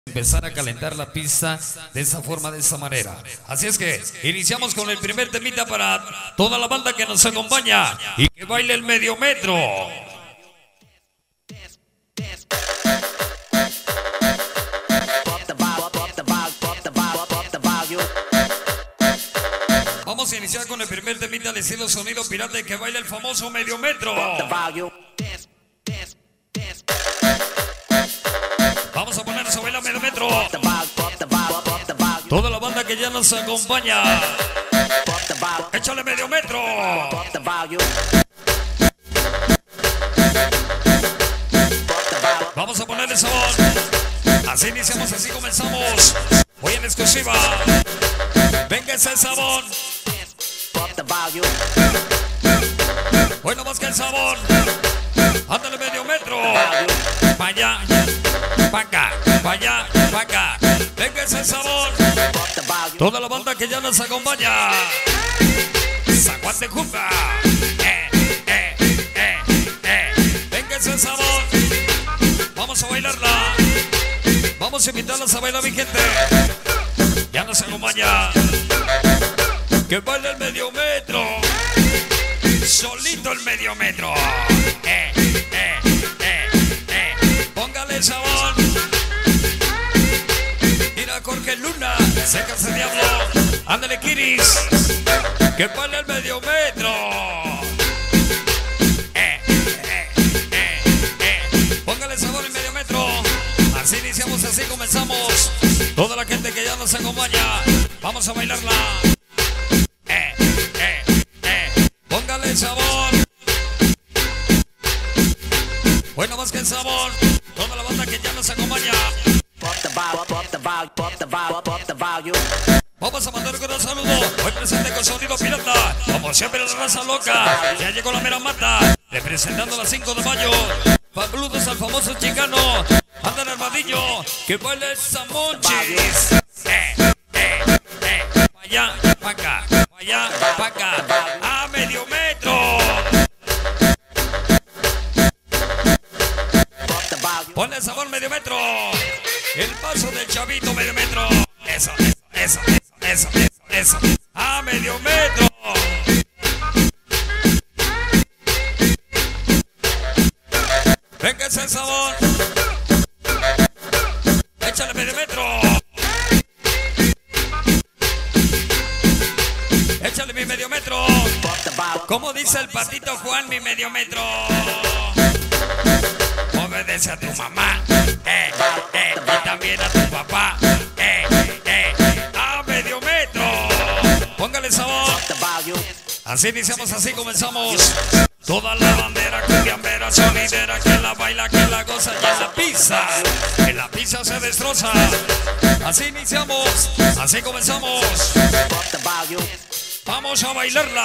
Empezar a calentar la pista de esa forma, de esa manera. Así es que iniciamos con el primer temita para toda la banda que nos acompaña y que baile el medio metro. Vamos a iniciar con el primer temita al estilo sonido pirata y que baile el famoso medio metro. Vamos a ponernos a bailar medio metro. Toda la banda que ya nos acompaña, échale medio metro. Vamos a ponerle sabor. Así iniciamos, así comenzamos. Hoy en exclusiva. Venga ese sabor. Hoy no más que el sabor. Ándale medio metro. Pa' allá, pa' acá, pa' allá, pa' acá. Venga ese sabor. Toda la banda que ya nos acompaña. Zaguate Junta. Venga ese sabor. Vamos a bailarla. Vamos a invitarlas a bailar, mi gente. Ya nos acompaña. Que baile el medio metro. Solito el medio metro. Póngale sabor. Mira Jorge Luna, sécase diablo. Ándale Kiris. Que baile el medio metro. Póngale sabor el medio metro. Así iniciamos, así comenzamos. Toda la gente que ya nos acompaña, vamos a bailarla. Póngale sabor. Bueno, más que el sabor. Toda la banda que ya nos acompaña. Vamos a mandar un gran saludo. Hoy presente con sonido pirata. Como siempre la raza loca. Ya llegó la mera mata. Representando las 5 de mayo. Saludos al famoso chicano. Anda el armadillo. Que baile Samonchis. Pa' allá, pa' acá. Pa' allá, pa' acá. A medio metro. Ponle sabor medio metro. El paso del chavito medio metro. Eso. A medio metro. Venga ese sabor. Échale medio metro. Échale mi medio metro. Como dice el patito Juan, mi medio metro. Obedece a tu mamá. Y también a tu papá. A medio metro. Póngale sabor. Así iniciamos, así comenzamos. Toda la bandera cumbiambera, sonidera, que la baila, que la goza, y en la pizza se destroza. Así iniciamos, así comenzamos. Vamos a bailarla.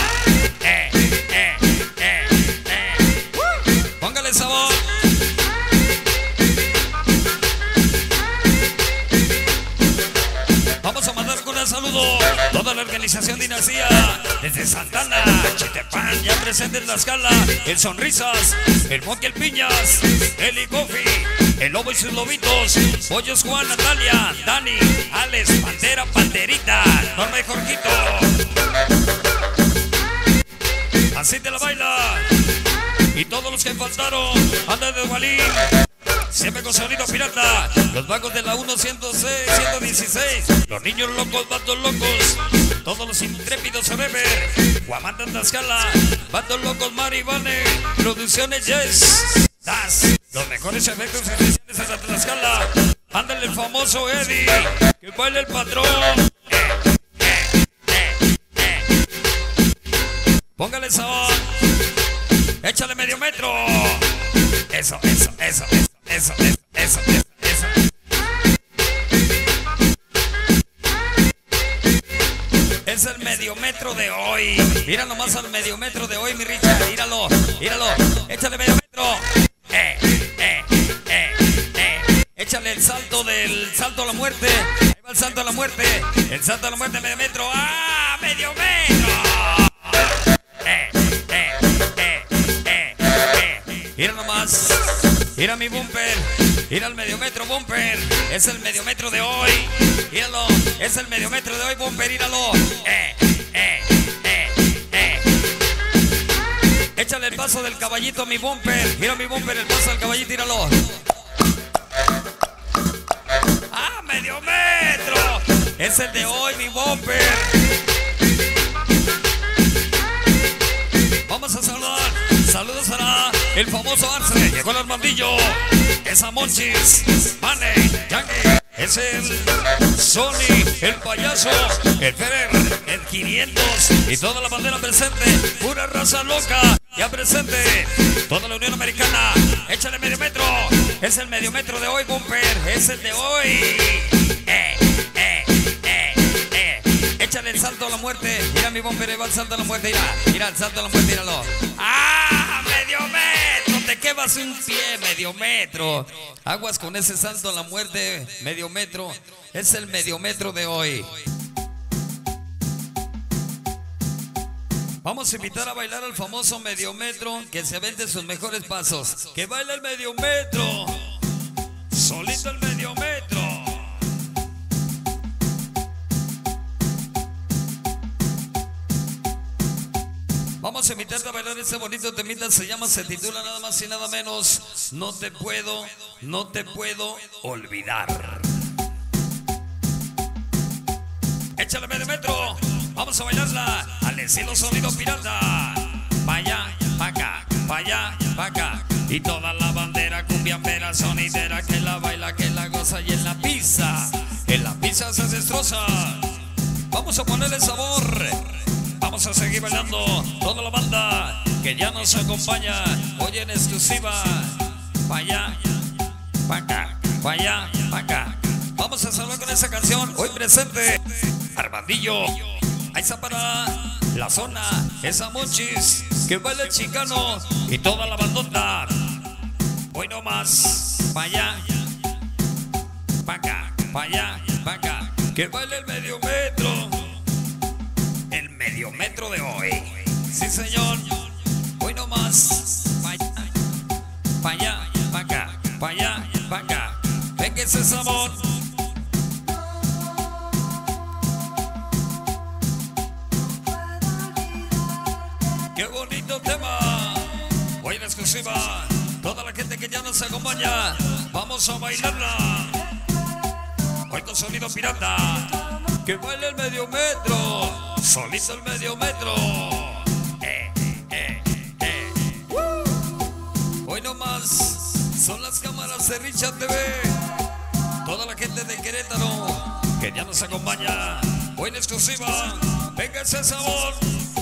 Póngale sabor. Vamos a mandar con un saludo toda la organización Dinastía desde Santana, Chitepán, ya presente en la escala, el Sonrisas, el Monkey, el Piñas, el Icofi, el Lobo y sus lobitos, Pollos Juan, Natalia, Dani, Alex, Pantera, Panterita, Norma y Jorquito. Así te la baila. Y todos los que faltaron, anda de Walín. Siempre con sonido pirata. Los vagos de la 106, 116. Los niños locos, bandos locos. Todos los intrépidos Rever. Guamanta en Tlaxcala. Bandos locos Maribane. Producciones Yes. Das. Los mejores efectos especiales en Tlaxcala. Ándale el famoso Eddie. Que baile el patrón. Póngale sabor. Échale medio metro. Eso. Es el medio metro de hoy. Mira nomás al medio metro de hoy, mi Richard. Míralo. Échale medio metro. Échale el salto salto a la muerte. Ahí va el salto a la muerte. El salto a la muerte, medio metro. ¡Ah! ¡Medio metro! Mira nomás. Mira mi bumper. Ir al medio metro, Bumper. Es el medio metro de hoy. Míralo. Es el medio metro de hoy, Bumper. Míralo. Échale el paso del caballito a mi Bumper. Mira mi Bumper, el paso del caballito, míralo. ¡Ah, medio metro! Es el de hoy, mi Bumper. Vamos a saludar. Saludos a el famoso Arce. Llegó el Armandillo. Es a Monchis. Mane. Yankee. Es el Sony. El payaso. El Ferrer. El 500. Y toda la bandera presente. Pura raza loca. Ya presente. Toda la Unión Americana. Échale medio metro. Es el medio metro de hoy, Bumper. Es el de hoy. Échale el salto a la muerte. Mira mi Bumper, va el salto a la muerte. Mira, mira el salto a la muerte, míralo. ¡Ah! ¡Medio metro! Te quemas un pie, medio metro. Aguas con ese salto a la muerte, medio metro. Es el medio metro de hoy. Vamos a invitar a bailar al famoso medio metro, que se vende sus mejores pasos. Que baila el medio metro. Solito el medio metro. Vamos a invitarte a bailar ese bonito temita. Se titula nada más y nada menos. No te puedo olvidar. Échale medio metro. Vamos a bailarla al estilo sonido pirata. Pa' allá, pa' acá, pa' allá, pa' acá. Y toda la bandera cumbiambera sonidera que la baila, que la goza. Y en la pizza se destroza. Vamos a ponerle sabor. Vamos a seguir bailando. Toda la banda que ya nos acompaña hoy en exclusiva. Pa' allá, pa' acá, pa' allá, pa' acá. Vamos a saludar con esa canción. Hoy presente Armandillo. Ahí está para la zona. Esa Monchis. Que baila el Chicano. Y toda la bandota. Hoy no más. Pa' allá, pa' acá, pa' allá, pa' acá. Que baile el medio metro. El medio metro de hoy. Sí, señor. Hoy no más. Pa' allá, pa' acá, pa' allá, pa' acá. Venga ese sabor. Qué bonito tema. Hoy en exclusiva. Toda la gente que ya nos acompaña. Vamos a bailarla. Hoy con sonido pirata. Que baile el medio metro. Solito el medio metro. Hoy no más. Son las cámaras de Richard TV. Toda la gente de Querétaro que ya nos acompaña. Hoy en exclusiva. Venga ese sabor.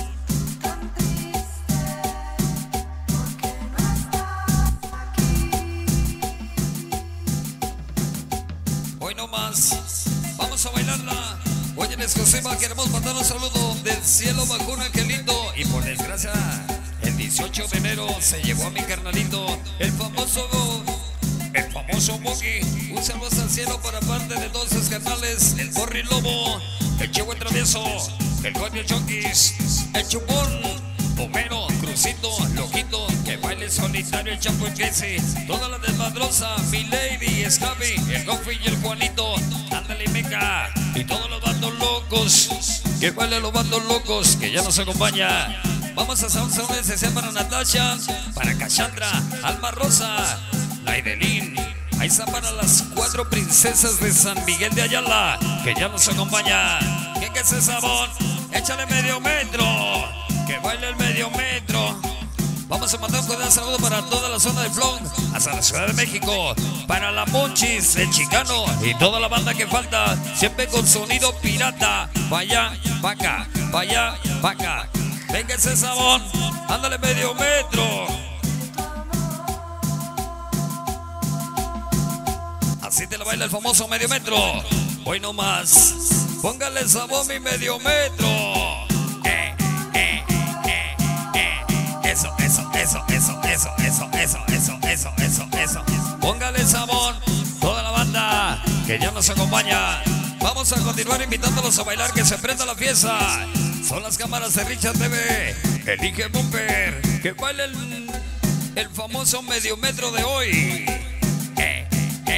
Hoy no más. Vamos a bailarla. Hoy en exclusiva queremos mandar un saludo del cielo bajo un angelito. Y por desgracia, el 18 de enero se llevó a mi carnalito, el famoso Moki. Un saludo hasta el cielo para parte de todos sus carnales. El Corri Lobo, el Chihuahua Travieso, el Goño Chonquis, el Chupón, Homero, Crucito, Loquito, que baile solitario, el Chapo y Casey, toda la desmadrosa, mi Lady, Scabby, el Gofi y el Juanito, ándale meca, y todos los bandos locos, que baile los bandos locos, que ya nos acompaña. Vamos a hacer un saludo especial para Natasha, para Cassandra, Alma Rosa, Laidelín. Ahí está para las 4 princesas de San Miguel de Ayala, que ya nos acompaña. ¿Quién que es ese sabor? Échale medio metro. Que baile el medio metro. Vamos a mandar un cordial saludo para toda la zona de Flon, hasta la Ciudad de México, para la Monchis, el Chicano y toda la banda que falta, siempre con sonido pirata. Pa' allá, pa' acá, pa' allá, pa' acá. Venga ese sabor, ándale medio metro. Así te la baila el famoso medio metro. Hoy no más. Póngale sabor mi medio metro. Eso. Póngale sabor. Toda la banda que ya nos acompaña. Vamos a continuar invitándolos a bailar, que se prenda la fiesta. Son las cámaras de Richard TV. Elige Bumper. Que baile el famoso medio metro de hoy.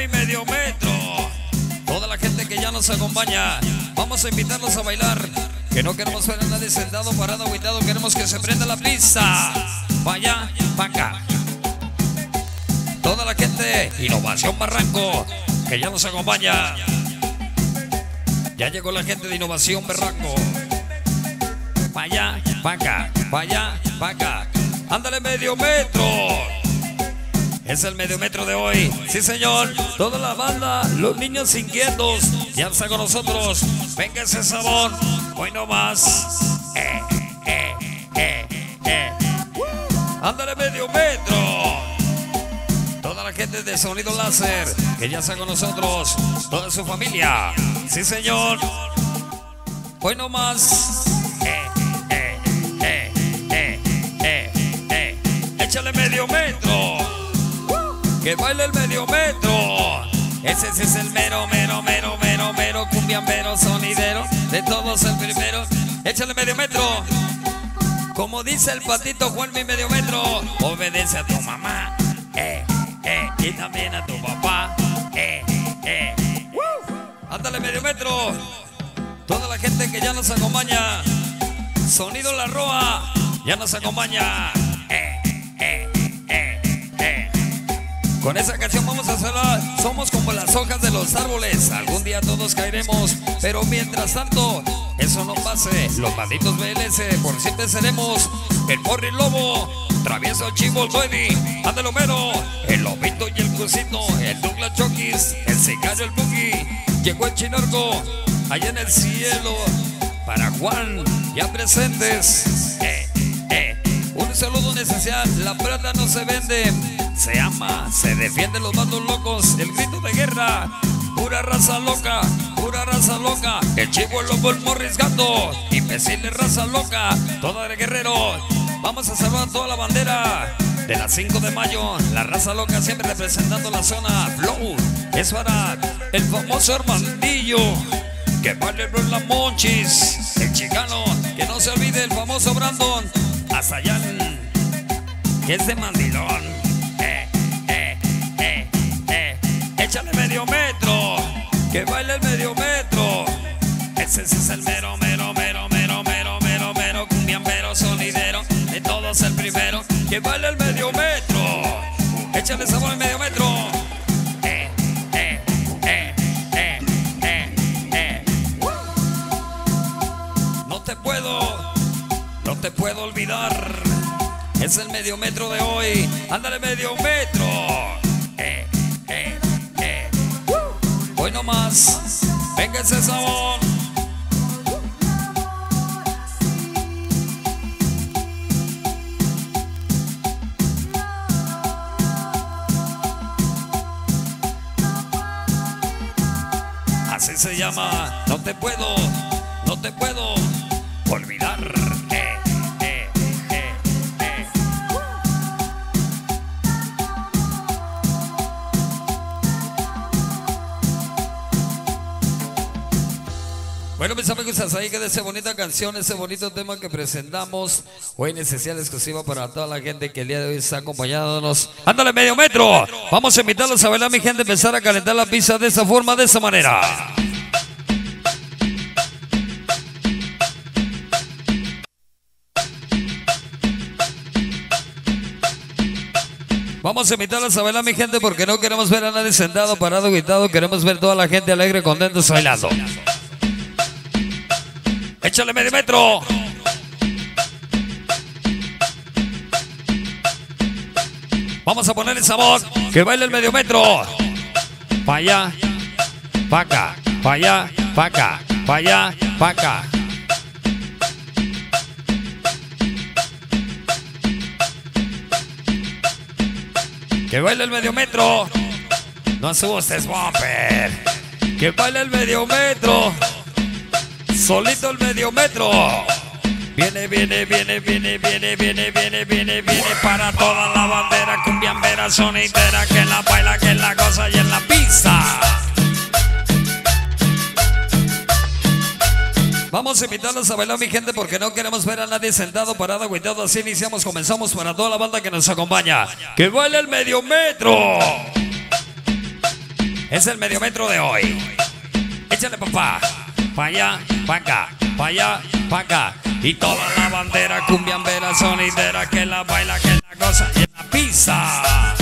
mi medio metro. Toda la gente que ya nos acompaña, vamos a invitarlos a bailar. Que no queremos ver a nadie sentado, parado, aguitado. Queremos que se prenda la pista. Pa' allá, pa' acá. Toda la gente, Innovación Barranco, que ya nos acompaña. Ya llegó la gente de Innovación Barranco. Pa' allá, pa' acá, pa' allá, pa' acá. Ándale medio metro. Es el medio metro de hoy. Sí, señor. Toda la banda, los niños inquietos, ya está con nosotros. Venga ese sabor. Hoy no más. Ándale medio metro. Toda la gente de Sonido Láser, que ya está con nosotros. Toda su familia. Sí, señor. Hoy no más. Échale medio metro. Que baile el medio metro. Ese es el mero, mero, mero, mero, mero cumbiambero, sonidero. De todos el primero. Échale medio metro. Como dice el patito Juan, mi medio metro. Obedece a tu mamá. Y también a tu papá. Ándale medio metro. Toda la gente que ya nos acompaña. Sonido La Roa ya nos acompaña. Con esa canción vamos a cerrar. Somos como las hojas de los árboles. Algún día todos caeremos, pero mientras tanto eso no pase. Los malditos BLS por siempre seremos. El Morri Lobo, Travieso el Chivo, el Duedi, Ándale Homero, el Lobito y el Cusito, el Douglas Chokis, el Sicario, el Boogie. Llegó el Chinorco allá en el cielo. Para Juan, ya presentes. Un saludo especial. La plata no se vende, se ama, se defiende los bandos locos. El grito de guerra, pura raza loca, pura raza loca. El Chivo, el Lobo, el Morris Gato, imbécil de raza loca, toda de guerrero. Vamos a salvar toda la bandera de las 5 de mayo. La raza loca siempre representando la zona. Flow es para el famoso Armandillo, que baile Bro La Monchis, el Chicano, que no se olvide el famoso Brandon, hasta allá que es de mandilón. Échale medio metro, que baile el medio metro. Ese es el mero, mero, mero, mero, mero, mero, mero cumbiambero, sonidero. De todos el primero, que baile el medio metro. Échale sabor al medio metro. No te puedo olvidar. Es el medio metro de hoy. Ándale medio metro. Hoy no más. Venga ese sabor. Así se llama. No te puedo olvidar. Bueno, mis amigos, hasta ahí queda esa bonita canción, ese bonito tema que presentamos hoy en especial exclusiva para toda la gente que el día de hoy está acompañándonos. ¡Ándale medio metro! Vamos a invitarlos a bailar, mi gente, empezar a calentar la pista de esa forma, de esa manera. Vamos a invitarlos a bailar, mi gente, porque no queremos ver a nadie sentado, parado, gritado. Queremos ver toda la gente alegre, contentos, bailando. Échale medio metro. Vamos a ponerle sabor. Que baile el medio metro. Pa' allá, pa' acá, pa' allá, pa' acá, pa' allá, pa' acá. Que baile el medio metro. No asustes, bumper. Que baile el medio metro. Solito el medio metro. Viene, viene, viene, viene, viene, viene, viene, viene, viene para toda la bandera cumbiambera, sonidera, que la baila, que la goza y en la pista. Vamos a invitarlos a bailar, mi gente, porque no queremos ver a nadie sentado, parado, agüitado. Así iniciamos, comenzamos para toda la banda que nos acompaña. Que baile el medio metro. Es el medio metro de hoy. Échale, papá. Pa' allá, pa' acá, pa' allá, pa' acá. Y toda la bandera cumbiambera sonidera que la baila, que la goza y la pisa.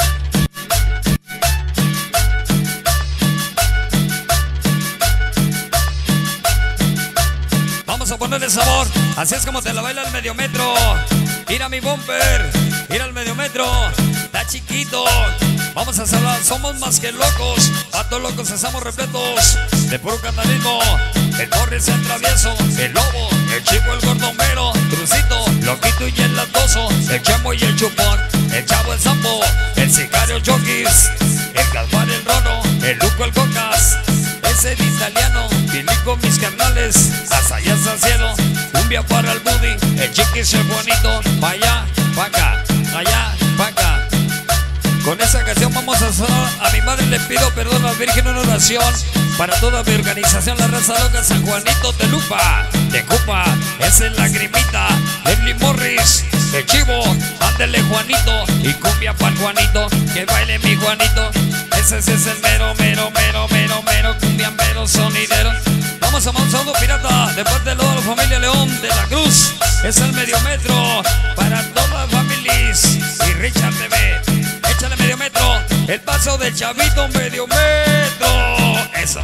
Vamos a ponerle sabor. Así es como te la baila el medio metro. Mira mi bumper, mira el medio metro. Está chiquito. Vamos a salvar, somos más que locos. Patos locos, estamos repletos de puro canalismo. El Morris, el travieso, el lobo, el chico, el gordomero, Crucito, loquito y el latoso, el chemo y el chupón, el chavo, el sapo, el sicario, el Jokis, el Gaspar, el Rono, el Luco, el Cocas, ese el italiano, Filico, mis carnales, hasta allá, hasta el cielo, cumbia para el Buddy, el Chiquis, el Juanito, pa' allá, pa' acá, allá, pa' acá. Con esa canción vamos a sonar. A mi madre le pido perdón a la Virgen en oración. Para toda mi organización, la raza loca, San Juanito, Telupa, Tecupa, esa es la Grimita, Leslie Morris, el Chivo, ándele Juanito, y cumbia pa'l Juanito, que baile mi Juanito. Ese es el mero, mero, mero, mero, mero, cumbiambero sonidero. Vamos a mandar un saludo pirata de parte de toda la familia León de la Cruz. Es el medio metro para todas las familias y Richard TV. Échale medio metro, el paso del chavito medio metro. Eso.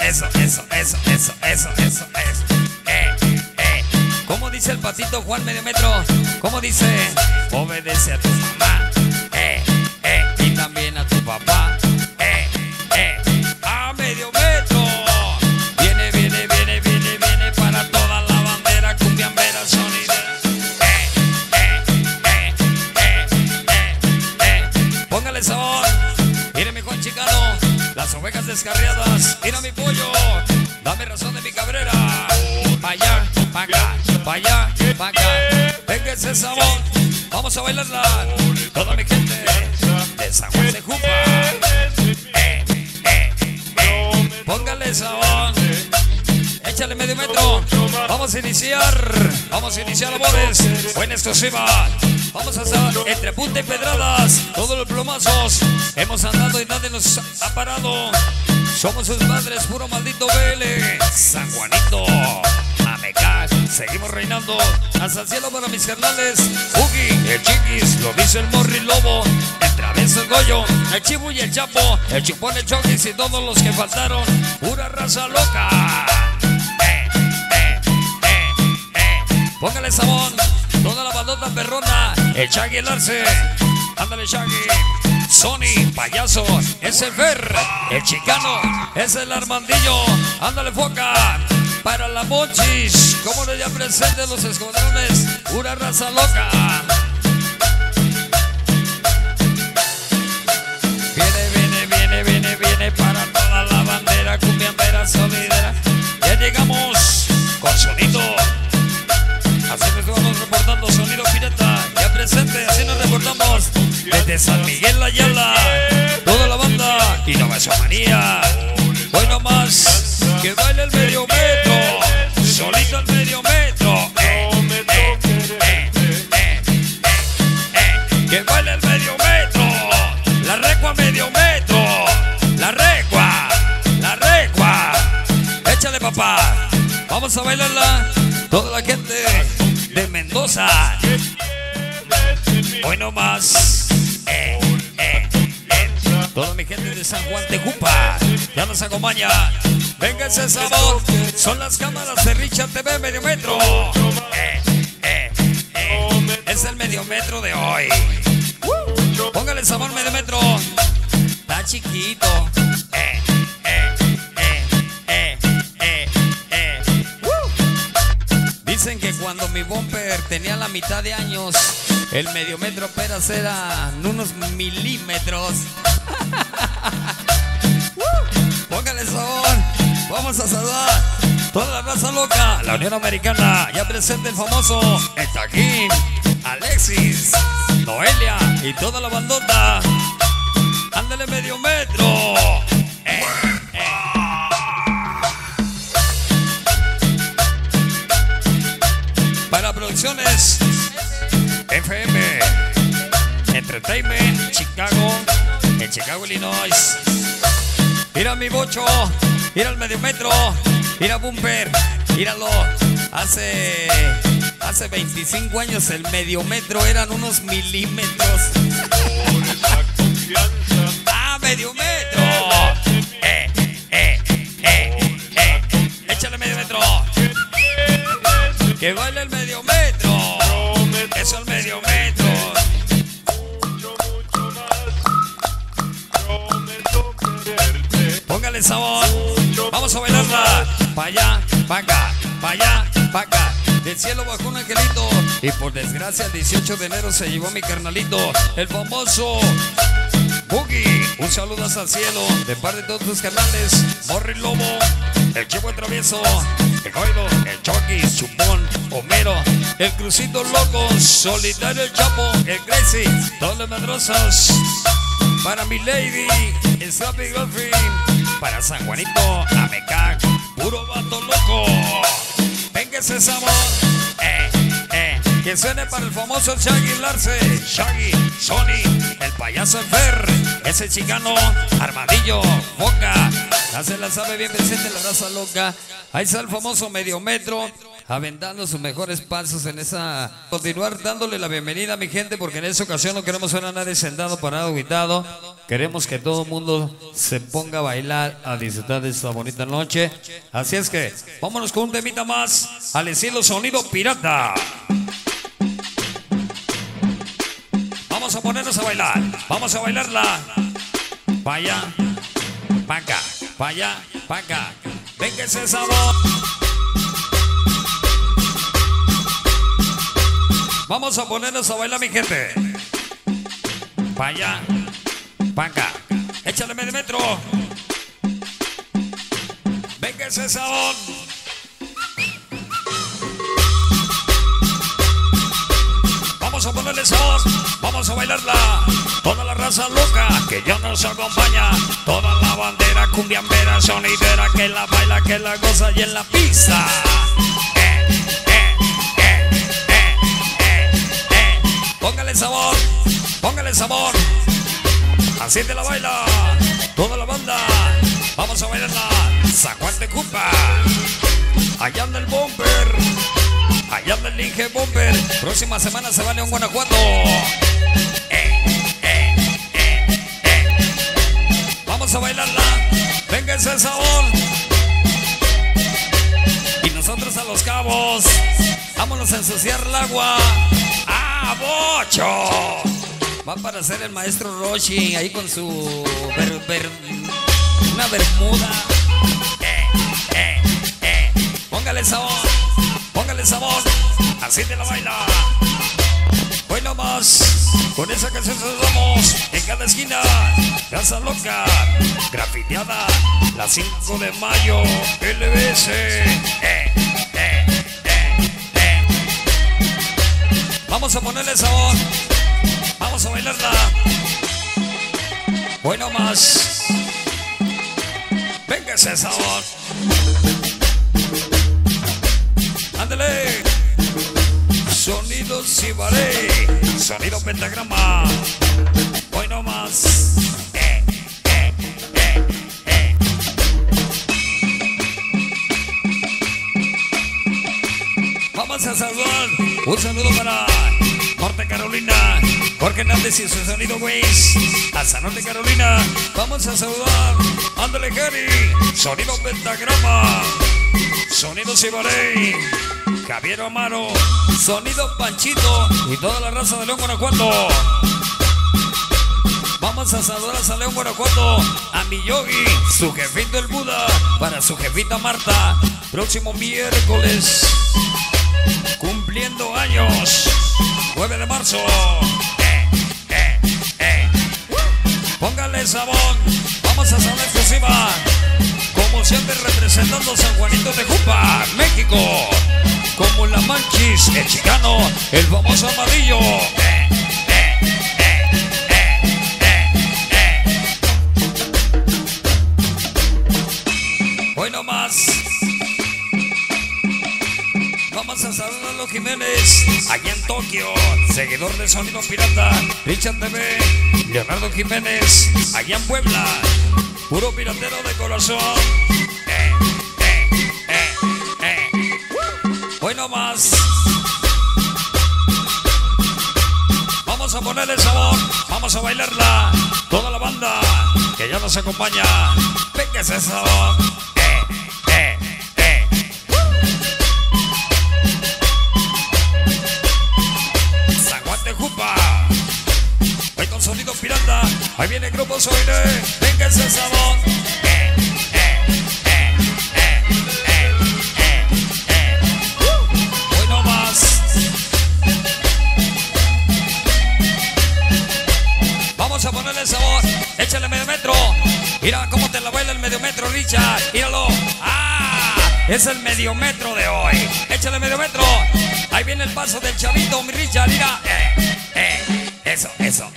¿Cómo dice el patito Juan medio metro? ¿Cómo dice? Obedece a tu mamá, y también a tu papá, a medio metro. Viene para toda la bandera cumbiambera sonidera. Póngale sabor. Mire mi Juan Chicano, las ovejas descarriadas. Mira mi pollo, dame razón de mi cabrera. Pa' allá, pa' acá, pa' allá, pa' acá. Venga ese sabor, vamos a bailarla. Toda mi gente de San Juan de Jupa. Póngale sabor. Échale medio metro. Vamos a iniciar labores. Buena exclusiva. Vamos a estar entre punta y pedradas. Todos los plomazos. Hemos andado y nadie nos ha parado. Somos sus madres, puro maldito BL. San Juanito, Amecac. Seguimos reinando hasta el cielo para mis carnales. Ugi, el Chiquis, lo dice el Morri Lobo, el Travieso, el Goyo, el Chivo y el Chapo, el Chupón, el Chokis y todos los que faltaron. Pura raza loca. Póngale sabón, toda la bandota perrona, el Shaggy, el Arce, ándale Shaggy, Sony, payaso, es el Fer, el Chicano, es el Armandillo, ándale Foca, para la Monchis, como le ya presente los escuadrones, pura raza loca. Viene para toda la bandera cumbiambera solidera. Ya llegamos con sonido. Así nos vamos reportando sonido pirata. Ya presente, así nos reportamos desde San Miguel Ayala. Toda la banda y Nueva Manía. Hoy nomás que baile el medio metro. Solito el medio metro. Que baile el medio metro. La recua medio metro. La recua. Échale papá. Vamos a bailarla. Toda la gente de Mendoza. Hoy nomás. Toda mi gente de San Juan de Jupa ya nos acompaña. Venga ese sabor. Son las cámaras de Richard TV medio metro. Es el medio metro de hoy. Póngale sabor medio metro. Está chiquito. Dicen que cuando mi bumper tenía la mitad de años, el medio metro apenas eran unos milímetros. Póngale sabor. Vamos a saludar toda la raza loca. La Unión Americana, ya presente el famoso, el Taquín, Alexis, Noelia y toda la bandota. Ándale medio metro. Para producciones FM Entertainment Chicago, en Chicago, Illinois. mira mi bocho, mira el medio metro, mira Bumper, míralo. Hace 25 años el medio metro eran unos milímetros. ¡Ah, medio metro! Échale medio metro. Que baile el medio metro. Eso es el medio metro. Póngale sabor. Vamos a bailarla. Pa' allá, pa' acá, pa' allá, pa' acá. Del cielo bajó un angelito y por desgracia el 18 de enero se llevó mi carnalito, el famoso Boogie. Un saludo hasta el cielo de parte de todos tus canales. Morri Lobo, el Chivo el Travieso, el Coido, el Chucky, Chupón, Homero, el Crucito Loco, Solitario el Chapo, el Crazy, todos los madrosos. Para mi lady, Slappy Girlfriend, para San Juanito, Amecac, puro vato loco. Venga ese sabor, que suene para el famoso Shaggy Larce, Shaggy, Sony, el payaso Fer, ese chicano, Armadillo, Boca, ya se la sabe bien presente la raza loca. Ahí está el famoso medio metro, aventando sus mejores pasos en esa. Continuar dándole la bienvenida a mi gente, porque en esta ocasión no queremos ver a nadie sentado, parado, aguitado. Queremos que todo el mundo se ponga a bailar, a disfrutar de esta bonita noche. Así es que vámonos con un temita más al estilo sonido pirata. Vamos a ponernos a bailar. Vamos a bailarla. Pa' allá, pa' acá, pa' allá, pa' acá. Venga ese sabor. Vamos a ponernos a bailar, mi gente. Pa' allá, pa' acá. Échale medio metro. Venga ese sabor. Vamos a ponerle sabor. Vamos a bailarla. Toda la raza loca que ya nos acompaña. Toda la bandera cumbiambera, sonidera, que la baila, que la goza y en la pista. Póngale sabor, póngale sabor. Así te la baila toda la banda. Vamos a bailarla. San Juan de Cupa. Allá anda el Bumper. Allá anda el Inge Bumper. Próxima semana se va a León, Guanajuato. Vamos a bailarla. Venga ese sabor. Y nosotros a Los Cabos. Vámonos a ensuciar el agua. ¡Ah, bocho! Va para ser el maestro Roshi ahí con su una bermuda. Póngale sabor, póngale sabor. Así te la baila. Hoy nomás, con esa canción saludamos en cada esquina. Casa Loca, grafiteada, la 5 de mayo, LBS. Vamos a ponerle sabor. Vamos a bailarla. Bueno más. Venga ese sabor. Ándale. Sonido Cibaré. Sonido Pentagrama. Bueno más. Vamos a saludar. Un saludo para Norte Carolina, Jorge Hernández y su sonido Waze. Hasta Norte Carolina. Vamos a saludar. Ándale, Gary. Sonido Pentagrama. Sonido Cibaré. Javier Amaro. Sonido Panchito. Y toda la raza de León, Guanajuato. Vamos a saludar a León, Guanajuato. A mi Yogi, su jefito el Buda. Para su jefita Marta. Próximo miércoles. Cumpliendo años. 9 de marzo. Póngale sabor. Vamos a saber exclusiva. Como siempre representando San Juanito de Cupa, México. Como la Manchis, el chicano, el famoso Armadillo. Hoy nomás. Vamos a saludar a los Jiménez, allá en Tokio, seguidor de Sonido Pirata, Richard TV, Leonardo Jiménez, allá en Puebla, Puro piratero de corazón. Hoy no más. Vamos a ponerle sabor, vamos a bailarla. Toda la banda que ya nos acompaña. Venga ese sabor. Zaguante Jupa. Hoy con sonido pirata. Ahí viene el grupo Soire. Venga ese sabor. Hoy no más. Vamos a ponerle sabor. Échale medio metro. Mira cómo te la baila el medio metro, Richard. Míralo. ¡Ah! Es el medio metro de hoy. Échale medio metro. Ahí viene el paso del chavito, mi Richard. Mira. Eso.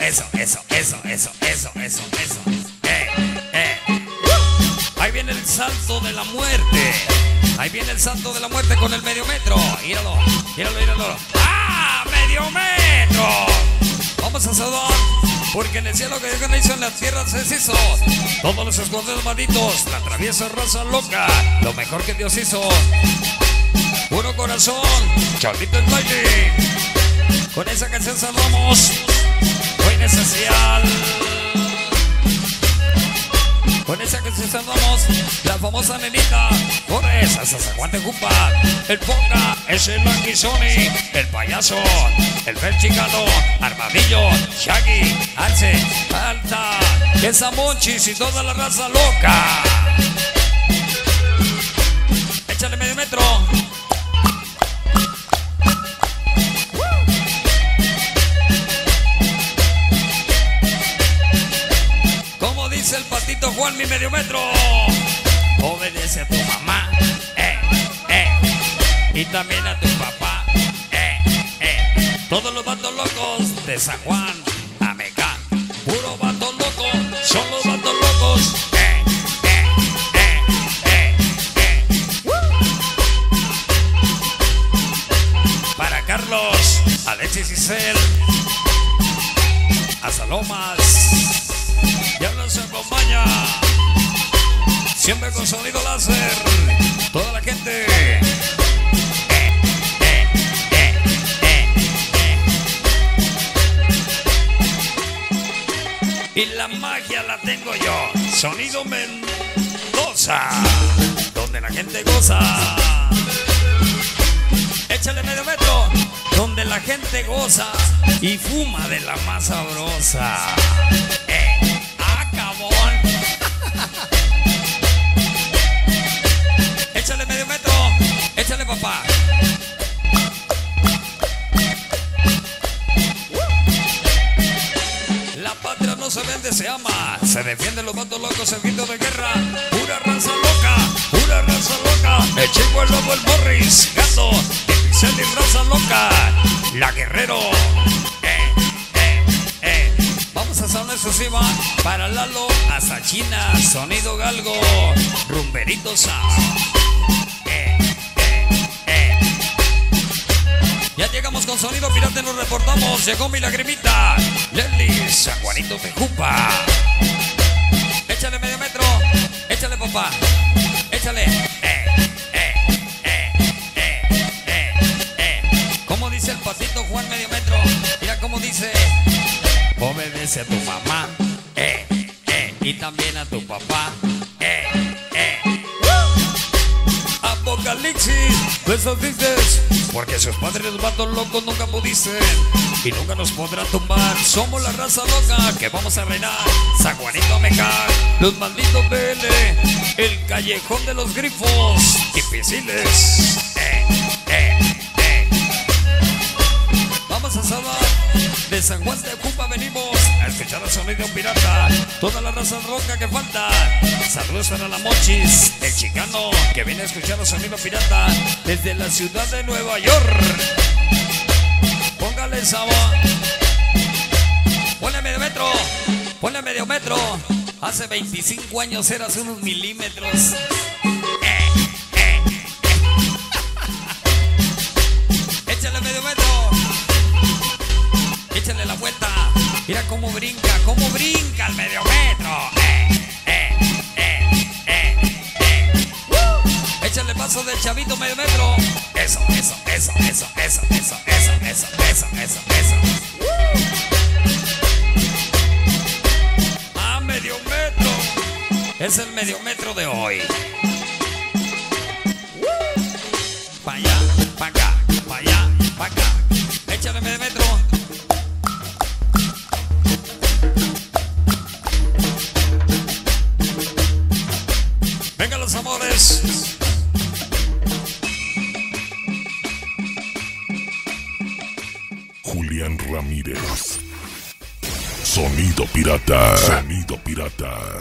Ahí viene el salto de la muerte. Ahí viene el salto de la muerte con el medio metro. Míralo. ¡Ah! ¡Medio metro! Vamos a saludar. Porque en el cielo que Dios no hizo, en la tierra se hizo. Todos los escondidos malditos, la traviesa raza loca, lo mejor que Dios hizo. Puro corazón, Chavito el baile. Con esa canción saludamos. Hoy en especial. Con esa canción saludamos la famosa nenita. Por esa Zaguante Jupa. El Ponga, es el Lucky Sony. El payaso, el Fer Chicano, Armadillo, Shaggy, Arce, Alta, esa Monchis y toda la raza loca. Échale medio metro. Como dice el patito Juan, mi medio metro. Obedece a tu mamá, y también a tu papá, Todos los vatos locos de San Juan, Amecán. Puro vato loco, son los vatos locos, Para Carlos, Alexis y Cel, a Salomas, ya nos acompaña. Siempre con sonido láser. Toda la gente. Y la magia la tengo yo. Sonido Mendoza. Donde la gente goza. Échale medio metro. Donde la gente goza y fuma de la más sabrosa. Cabón. Échale medio metro. Échale, papá. La patria no se vende, se ama. Se defienden los vatos locos en grito de guerra. Pura raza loca, pura raza loca. El chico, el lobo, el Morris, Gato, el Pixel y raza loca. La Guerrero. Vamos a hacer una exclusiva para Lalo hasta China. Sonido Galgo, Rumberito Sound. Ya llegamos con sonido pirata, nos reportamos. Llegó mi lagrimita, Leslie, San Juanito de Jupa. Échale medio metro, échale, papá, échale. ¿Cómo dice el patito Juan medio metro? Mira cómo dice. Obedece a tu mamá, y también a tu papá, Apocalipsis, besos dices, porque sus padres los vatos locos nunca pudiste y nunca nos podrán tumbar. Somos la raza loca que vamos a reinar. San Juanito Amecán, los malditos BL, el callejón de los grifos y pisiles. Vamos a salvar. De San Juan de Cuba venimos a escuchar el sonido pirata. Toda la raza roca que falta. Saludos para la Mochis, el chicano que viene a escuchar el sonido pirata desde la ciudad de Nueva York. Póngale sabor. Ponle medio metro. Ponle medio metro. Hace 25 años eras unos milímetros. Échale medio metro. Échale la vuelta. Mira cómo brinca el medio metro. del chavito medio metro. Eso. Ah, medio metro. Es el medio metro de hoy. Pa' allá, pa' acá, pa' allá, pa' acá. Échale medio metro. Venga los amores. Julián Ramírez. Sonido pirata. Sonido pirata.